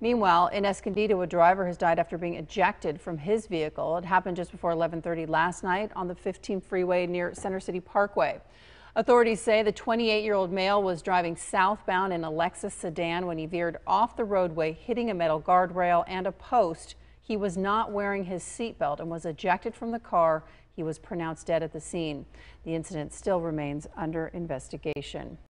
Meanwhile, in Escondido, a driver has died after being ejected from his vehicle. It happened just before 11:30 last night on the 15 freeway near Center City Parkway. Authorities say the 28-year-old male was driving southbound in a Lexus sedan when he veered off the roadway, hitting a metal guardrail and a post. He was not wearing his seatbelt and was ejected from the car. He was pronounced dead at the scene. The incident still remains under investigation.